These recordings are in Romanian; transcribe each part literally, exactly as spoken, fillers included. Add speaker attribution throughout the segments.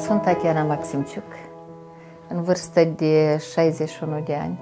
Speaker 1: Sunt Tatiana Maximciuc, în vârstă de șaizeci și unu de ani,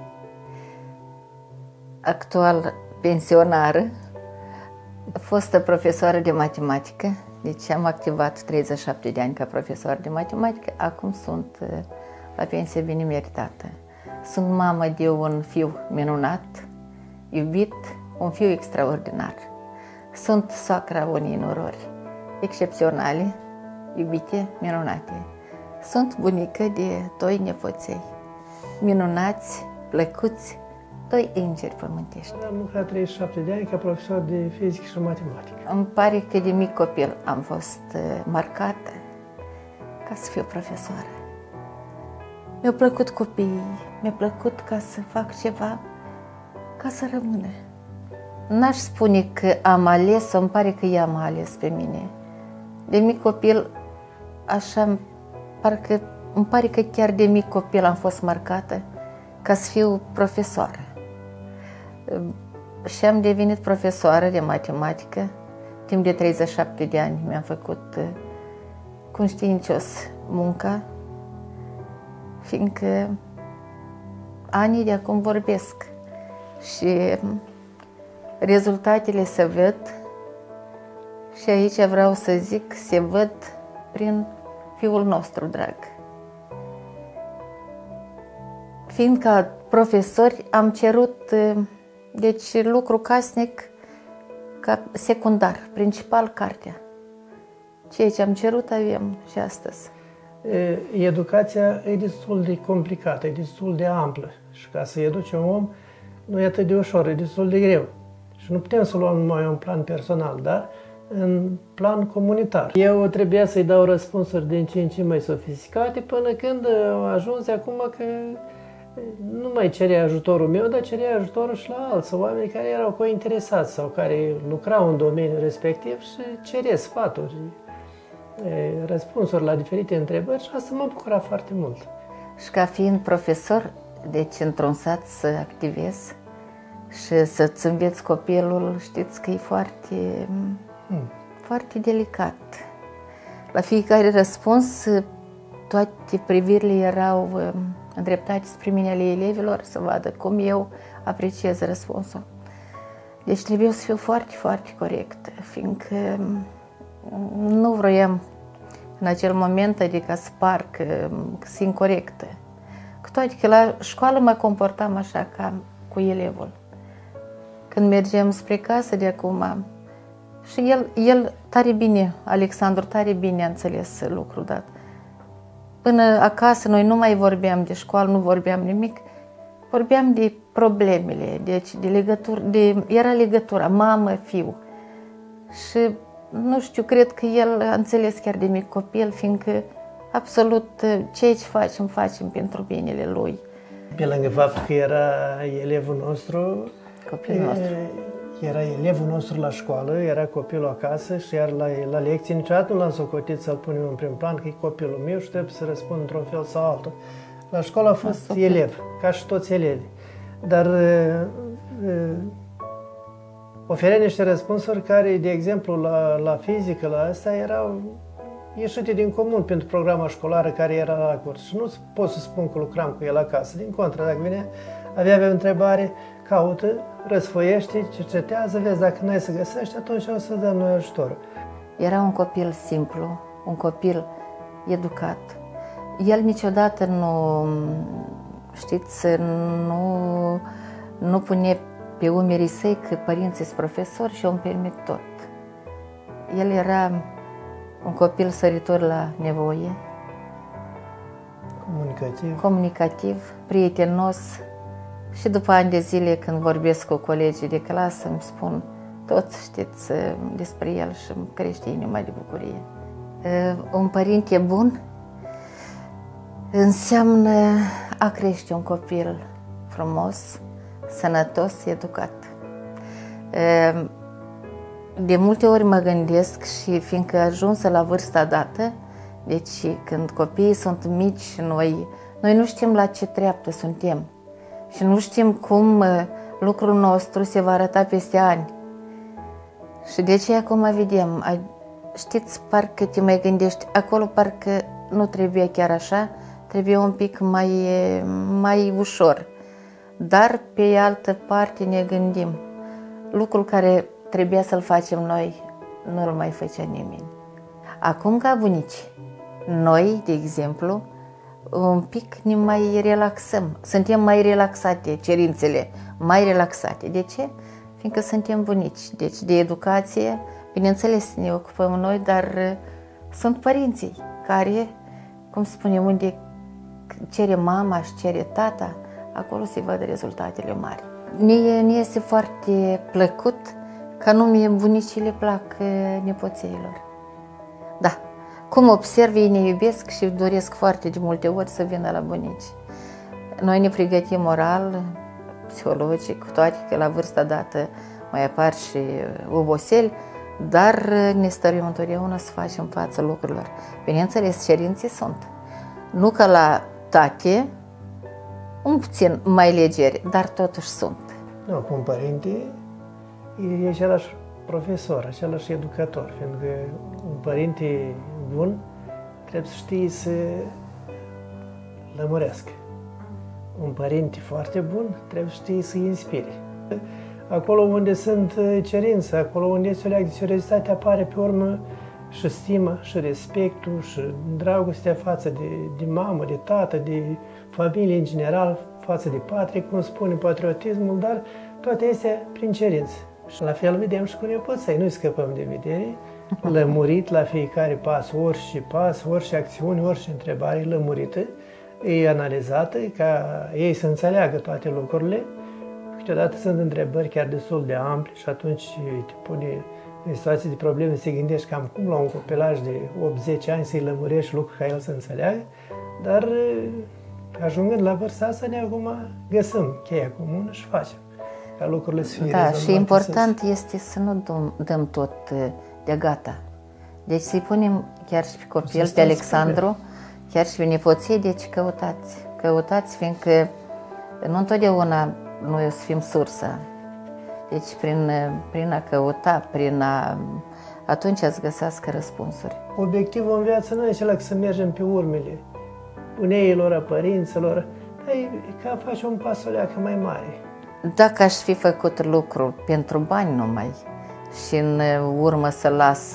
Speaker 1: actual pensionară, fostă profesoară de matematică, deci am activat treizeci și șapte de ani ca profesoară de matematică, acum sunt la pensie bine meritată. Sunt mamă de un fiu minunat, iubit, un fiu extraordinar. Sunt soacra unei norori excepționale, iubite, minunate. Sunt bunică de doi nepoței, minunați, plăcuți, doi îngeri pământești.
Speaker 2: Am lucrat treizeci și șapte de ani ca profesor de fizică și matematică.
Speaker 1: Îmi pare că de mic copil am fost marcată ca să fiu profesoară. Mi-au plăcut copiii, mi-a plăcut ca să fac ceva ca să rămână. N-aș spune că am ales, îmi pare că ea m-a ales pe mine. De mic copil, așa, parcă, îmi pare că chiar de mic copil am fost marcată ca să fiu profesoară. Și am devenit profesoară de matematică. Timp de treizeci și șapte de ani mi-am făcut conștiincios munca, fiindcă anii de acum vorbesc și rezultatele se văd și aici vreau să zic, se văd prin fiul nostru drag. Fiindcă profesori am cerut, deci lucru casnic ca secundar, principal cartea. Ceea ce am cerut avem și astăzi.
Speaker 2: Educația e destul de complicată, e destul de amplă și ca să educi un om nu e atât de ușor, e destul de greu. Și nu putem să luăm numai un plan personal, dar în plan comunitar. Eu trebuia să-i dau răspunsuri din ce în ce mai sofisticate până când am ajuns acum că nu mai cerea ajutorul meu, dar cerea ajutorul și la alți oameni care erau cointeresați sau care lucrau în domeniul respectiv și cerea sfaturi, răspunsuri la diferite întrebări și asta mă bucura foarte mult.
Speaker 1: Și ca fiind profesor, deci într-un sat să activez și să-ți înveți copilul, știți că e foarte, hmm. foarte delicat. La fiecare răspuns, toate privirile erau îndreptate spre mine ale elevilor să vadă cum eu apreciez răspunsul. Deci trebuie să fiu foarte, foarte corectă, fiindcă nu vroiam în acel moment, adică să par că, că sunt incorectă. Cu toate că la școală mă comportam așa ca cu elevul. Când mergem spre casă de acum, și el, el tare bine, Alexandru, tare bine a înțeles lucrul dat. Până acasă noi nu mai vorbeam de școală, nu vorbeam nimic, vorbeam de problemele, deci de legătură, de, era legătura mamă-fiu. Și nu știu, cred că el a înțeles chiar de mic copil, fiindcă absolut ceea ce facem, facem pentru binele lui.
Speaker 2: Pe lângă faptul că era elevul nostru,
Speaker 1: copilul nostru.
Speaker 2: Era elevul nostru la școală, era copilul acasă și iar la, la lecție niciodată nu l-am socotit să-l punem în prim plan, că e copilul meu și trebuie să răspund într-un fel sau altul. La școală a fost a, elev, ca și toți elevii, dar uh, uh, oferea niște răspunsuri care, de exemplu, la, la fizică, la asta, erau ieșite din comun pentru programa școlară care era la curs. Și nu pot să spun că lucram cu el acasă. Din contră, dacă vine, avea o întrebare, caută, răsfoiește, cercetează, vezi dacă n-ai să găsești, atunci o să dăm noi ajutor.
Speaker 1: Era un copil simplu, un copil educat. El niciodată nu, știți, nu, nu pune pe umerii săi că părinții sunt profesori și eu îmi permit tot. El era un copil săritor la nevoie,
Speaker 2: comunicativ,
Speaker 1: comunicativ prietenos. Și după ani de zile, când vorbesc cu colegii de clasă, îmi spun, toți știți despre el și îmi crește inima de bucurie. Un părinte bun înseamnă a crește un copil frumos, sănătos, educat. De multe ori mă gândesc și fiindcă ajunsă la vârsta dată, deci când copiii sunt mici și noi, noi nu știm la ce treaptă suntem și nu știm cum lucrul nostru se va arăta peste ani. Și de ce acum vedem, știți, parcă te mai gândești, acolo parcă nu trebuie chiar așa, trebuie un pic mai, mai ușor. Dar pe altă parte ne gândim, lucrul care trebuia să-l facem noi, nu-l mai făcea nimeni. Acum ca bunici, noi, de exemplu, un pic ne mai relaxăm, suntem mai relaxate, cerințele mai relaxate. De ce? Fiindcă suntem bunici, deci de educație, bineînțeles ne ocupăm noi, dar sunt părinții care, cum spunem, unde cere mama și cere tata, acolo se văd rezultatele mari. Ne, ne este foarte plăcut că anume bunicii le plac nepoțeilor. Da, cum observ, ei ne iubesc și doresc foarte de multe ori să vină la bunici. Noi ne pregătim moral, psihologic, cu toate că la vârsta dată mai apar și oboseli, dar ne stărim întotdeauna să facem față lucrurilor. Bineînțeles, cerințe sunt. Nu ca la tate, un puțin mai legeri, dar totuși sunt.
Speaker 2: Nu, cum părinte, e același profesor, același educator, fiindcă un părinte bun trebuie să știe să lămurească. Un părinte foarte bun trebuie să știe să inspire. Acolo unde sunt cerințe, acolo unde este o leagă de seriozitate, apare pe urmă și stima, și respectul, și dragostea față de, de mamă, de tată, de familie în general, față de patrie, cum spune patriotismul, dar toate astea prin cerințe. Și la fel vedem și cu nepoței, nu scăpăm de vedere, lămurit la fiecare pas, orice pas, orice acțiune, orice întrebare lămurită, e analizată ca ei să înțeleagă toate lucrurile. Câteodată sunt întrebări chiar destul de ample și atunci te pune în situații de probleme, se gândești cam cum la un copilaj de opt zece ani să-i lămurești lucruri ca el să înțeleagă, dar ajungând la vârsta asta, ne acum găsim cheia comună și facem ca lucrurile să fie
Speaker 1: Da, și important
Speaker 2: să...
Speaker 1: este să nu dăm, dăm tot de gata. Deci să-i punem chiar și pe copil, pe Alexandru, chiar și pe nepoții, deci căutați. Căutați, fiindcă nu întotdeauna noi o să fim sursa. Deci prin, prin a căuta, prin a... atunci ați găsească răspunsuri.
Speaker 2: Obiectivul în viață nu e acela să mergem pe urmele uneilor, a părinților, dar e ca a face un pas o leacă mai mare.
Speaker 1: Dacă aș fi făcut lucrul pentru bani numai și în urmă să las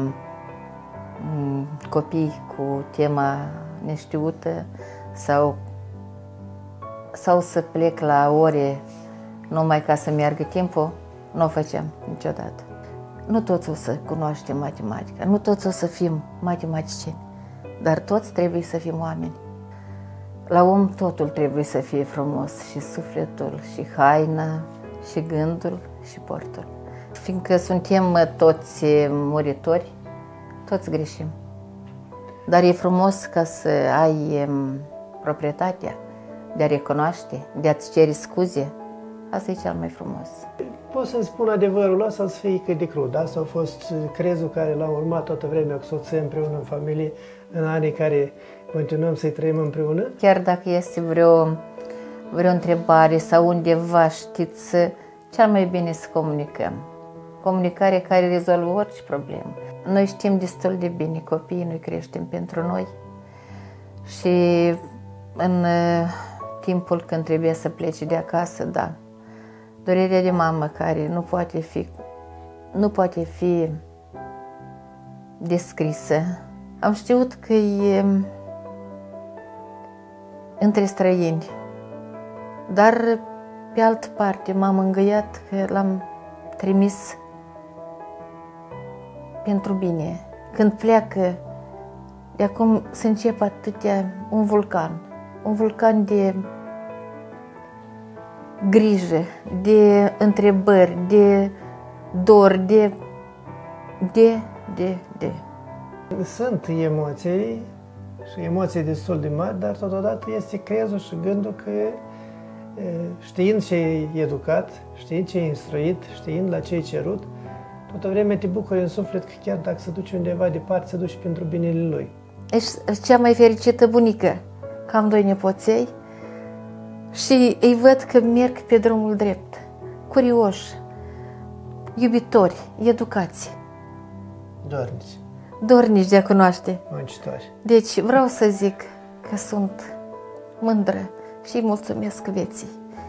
Speaker 1: copii cu tema neștiută sau, sau să plec la ore numai ca să meargă timpul, nu o făceam niciodată. Nu toți o să cunoaștem matematica, nu toți o să fim matematicieni, dar toți trebuie să fim oameni. La om totul trebuie să fie frumos, și sufletul, și haina, și gândul, și portul. Fiindcă suntem toți muritori, toți greșim. Dar e frumos ca să ai proprietatea de a recunoaște, de a-ți cere scuze. Asta e cel mai frumos.
Speaker 2: Pot să-mi spun adevărul ăsta să fie cât de crud. Asta a fost crezul care l-am urmat toată vremea cu soția împreună în familie, în anii care continuăm să-i trăim împreună.
Speaker 1: Chiar dacă este vreo, vreo întrebare sau undeva, știți, cel mai bine să comunicăm. Comunicare care rezolvă orice problemă. Noi știm destul de bine, copiii noi creștem pentru noi și în timpul când trebuie să plece de acasă, da, durerea de mamă care nu poate fi, nu poate fi descrisă. Am știut că e între străini, dar pe altă parte m-am îngăiat că l-am trimis pentru bine. Când pleacă, de acum se începe atâtea, un vulcan, un vulcan de grijă, de întrebări, de dor, de, de, de, de.
Speaker 2: Sunt emoții și emoții destul de mari, dar totodată este crezul și gândul că știind ce e educat, știind ce e instruit, știind la ce e cerut, toată vremea te bucuri în suflet că chiar dacă se duce undeva departe, se duce pentru binele lui.
Speaker 1: Ești cea mai fericită bunică, că am doi nepoței și îi văd că merg pe drumul drept, curioși, iubitori, educați.
Speaker 2: Dornici.
Speaker 1: dornici de a cunoaște.
Speaker 2: Muncitori.
Speaker 1: Deci vreau să zic că sunt mândră și mulțumesc vieții.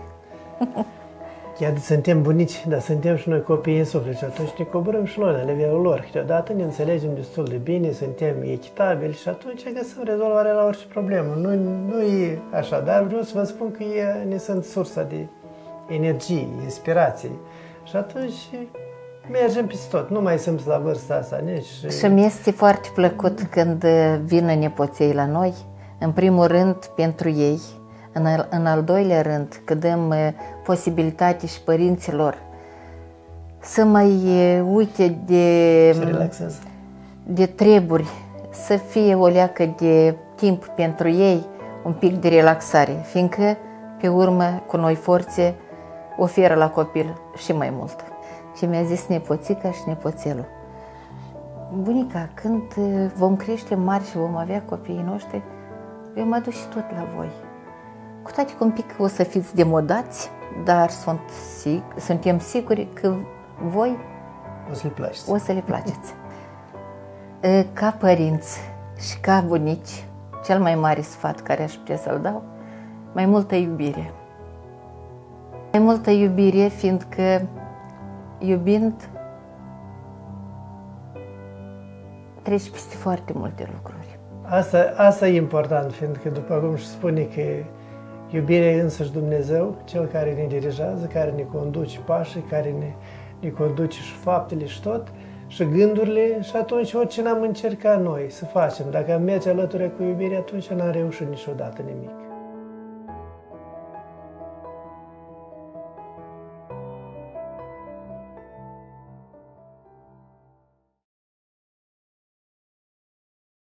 Speaker 2: Chiar suntem bunici, dar suntem și noi copii în suflet și atunci ne coborâm și noi la nivelul lor. Câteodată ne înțelegem destul de bine, suntem echitabili și atunci găsim rezolvarea la orice problemă. Nu, nu e așa, dar vreau să vă spun că ei ne sunt sursa de energie, inspirație. Și atunci mergem peste tot, nu mai sunt la vârsta asta nici.
Speaker 1: Și mi este foarte plăcut când vin nepoței la noi, în primul rând pentru ei, în al, în al doilea rând că dăm posibilitate și părinților să mai uite de, de treburi, să fie o leacă de timp pentru ei, un pic de relaxare, fiindcă pe urmă cu noi forțe oferă la copil și mai mult. Și mi-a zis nepoțica și nepoțelul: bunica, când vom crește mari și vom avea copiii noștri, eu mă duc și tot la voi. Cu toate că un pic o să fiți demodați, dar sunt sig- suntem siguri că voi
Speaker 2: o să le placeți.
Speaker 1: O să le placeți. Ca părinți și ca bunici, cel mai mare sfat care aș putea să-l dau, mai multă iubire. Mai multă iubire, fiindcă iubind treci peste foarte multe lucruri.
Speaker 2: Asta, asta e important, fiindcă după cum se spune că iubirea e însăși Dumnezeu, Cel care ne dirigează, care ne conduce pașii, care ne, ne conduce și faptele și tot, și gândurile, și atunci orice n-am încercat noi să facem, dacă am merge alături cu iubirea, atunci n-am reușit niciodată nimic.